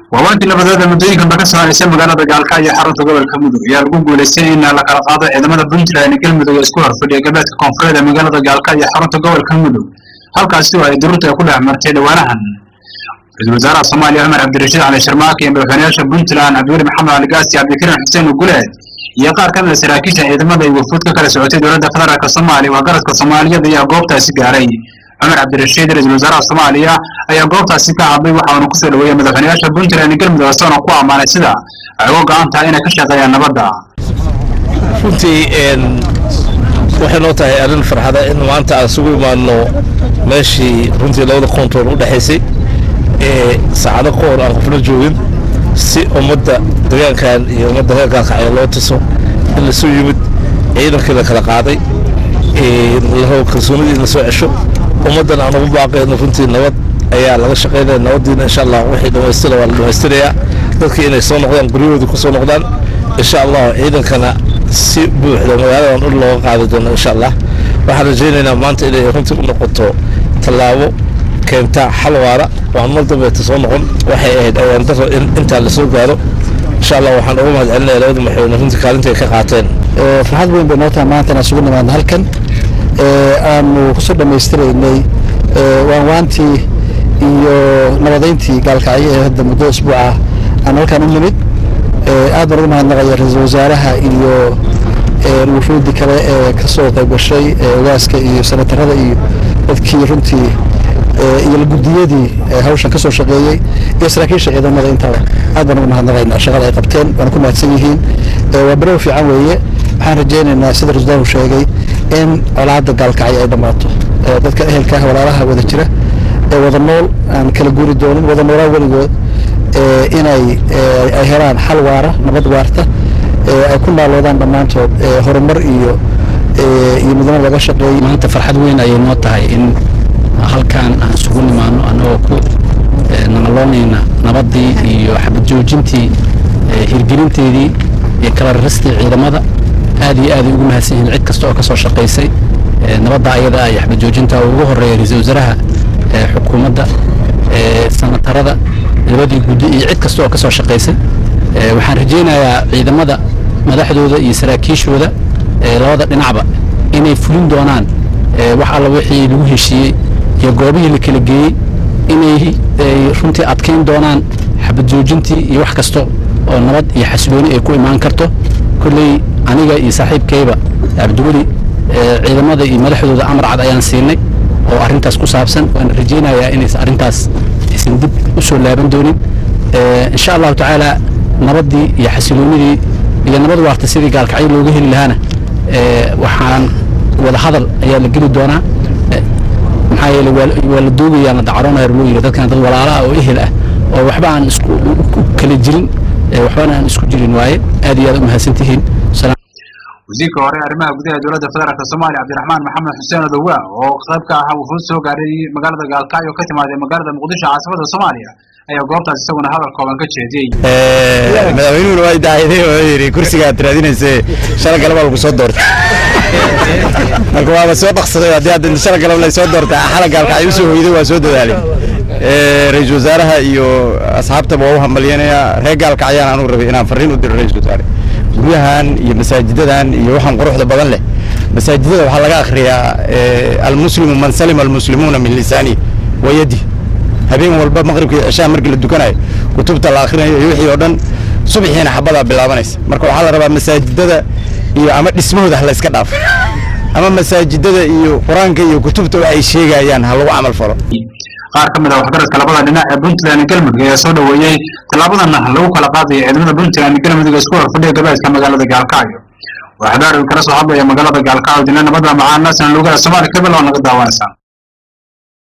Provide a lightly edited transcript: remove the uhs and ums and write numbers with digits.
ووانت نبذات المدينة كان بكسر على اسم مقالة قالكاية حرة قبل كمدو يا رجوع لسين على قراضة إذا ما بنت لأن كلمة يسكور في الإجابات كونفريدة مقالة قالكاية حرة قبل كمدو هل كاستوى يدرته كلها مرتين ونهن الوزارة الصومالية عمر عبد الرشيد على شرماكي بفنياش بنت لأن عبد الولي محمد القاسي عبد الكريم حسين وقلاد يقار كان سراكيشة إذا ما بيوفوت كلا سعودية دولة فدرك الصومالي وقرت الصومالية ضيا قوبتها سيجاري عمر عبد الرشيد رئيس الوزراء الصومالية أي قوبتها سيجارة عبي وحاول نقصد ويا مدفنياش بنت لأن كلمة وصلنا قوة مع السدا عوق عن تعينا كشة غير نبضة. runtii waxay noo tahay arrin farxada in maanta aan isugu imaano meeshii runtii labada koontoor u dhaxaysay saacado qoor aan qofna joogin si ummadda deegaankan iyo ummadda reer gaalkacyo loo tuso in la soo yimid ciidankii la kala qaaday la rabo kalsoonidii in la soo cesho ummaddan aan ugu baaqayno runtii nabad ayaa laga shaqaynaya nabaddiina insha allah wixii dhammaystira waa la dhammaystirayaa dadkii inay soo noqdaan guryahoodii ku soo noqdaan insha allah ciidankana si buuxda magaaladan dhul looga qaadi doono insha allah waxaan rajaynaynaa maanta inay runtii u noqoto tallaabo keenta xal waara waan mar dambeeta soo noqon waxay ahayd ayaan daro in intaa la soo gaaro insha allah waxaan ugu mahadcelinayaa labada madaxweyne runtii kaalinta ay ka qaateen farxad weyn bay noo tahay maanta inaan isugu nimaadno halkan aanu kusoo dhammaystiraynay waanwaantii iyo nabadayntii gaalkacyo ee hadda muddo isbuuca aan halkan u nimid aad baan ugu mahadnaqaya ra-iisul wasaaraha iyo wufuuddii kale ee ka soo qayb gashay ogaaska iyo senatarada iyo dadkii runtii iyo guddiyadii hawshan ka soo shaqeeyey iyo saraakiisha ciidamada intaba aad baan ugu mahadnaqaynaa shaqada ay qabteen waana ku mahadsan yihiin waa bilow fiican weeye waxaan rajaynaynaa sida ra-iisul sheegay in colaadda gaalkacyo ay dhammaato dadka ehelka ah walaalaha wada jira ee wada nool aan kala guuri doonin wada noolaa weligood inay helaan xal waara nabad waarta ay ku naaloodaan dhammaantood horumar iyo midnimo laga shaqeeyay maanta farxad weyn ayay noo tahay in halkaan aan isugu nimaano annagoo ku naqaloonayna nabaddii iyo xabad joojintii hirgelinteedii iyo kala raristii ciidamada aad iyo aad ay ugu mahadsan yihiin cid kasta oo ka soo shaqaysay nabadda ayada iyo xabad joojinta ugu horreeya ra-iisul wasaaraha xukuumadda senatarada labadii guddi iyo cid kasta oo ka soo shaqaysay waxaan rajaynayaa ciidamada madaxdooda iyo saraakiishooda labada dhinacba inay fulin doonaan wax alla wixii lagu heshiiyey iyo goobihii la kala geeyey inay runtii adkeyn doonaan xabad joojintii iyo wax kasta oo nabad iyo xasilooni ay ku imaan karto kulley aniga iyo saaxiibkayba cabdiweli ciidamada iyo madaxdooda amar cad ayaan siinay oo arrintaas ku saabsan waan rajaynayaa inaysan arrintaas aysan dib u soo laaban doonin insha allahu tacaala nabaddii iyo xasiloonidii iyo nabad waarta sidii gaalkacyo looga heli lahaana waxaan wada hadal ayaa la geli doonaa maxaa yeelay waa la doogayaa la dacaroonaya loo yiri dadkan dad walaalaha oo ehel ah oo waxba aan isku kala jirin waxbana aan isku jirin waaye aad iyo aad u mahadsantihiin wasiirka hore arrimaha gudaha dowladda federaalka Soomaaliya Cabdiraxmaan Maxamed Xuseen Odowa oo qaybka ah wuxuu soo gaaray magaalada Gaalkacyo ka timaaday magaalada Muqdisho caasimada Soomaaliya ayaa goobtaas isaguna hadal kooban ka jeediyay madaxweynuhu waa daahiday oo yiri kursiga raadinaysa shalay galab lagu soo doortay marka waa soo dhaqsaday hadii aad shalay galab la soo doortay xalay Gaalkacyo soo hoyday waa soo dadaalay ra-iisul wasaaraha iyo asxaabta waa u hambalyeynaya reer Gaalkacyo aan u rabay inaan fariin u diro ra-iisul wasaaraha guryahan iyo masaajidadan iyo waxaan quruxda badan leh masaajidada waxa laga akhriyaa al-muslimu man salima al-muslimuna min lisani wa yadi habeen walba maqribkii cishaa markii la dukanayo kutubta la akhrinayo iyo wixii oo dhan subaxiina xabada bilaabanaysa marka waxa la rabaa masaajidada iyo ama dhismahooda la iska dhaafo ama masaajidada iyo quraanka iyo kutubta waxay sheegayaan hal lagu amal falo qaar kamid ah waxgaradka labada dhinac ee Puntland galmudug ayaa soo dhaweeyay talaabadana lagu kala qaaday ciidamada Puntland galmudug isku horfadhiya gabaadka magaalada Gaalkacyo waxaa kala soo hadlaya magaalada Gaalkacyo dinna nabadda macaanaasna looga Soomaaliya ka bilowna naga daawanaysa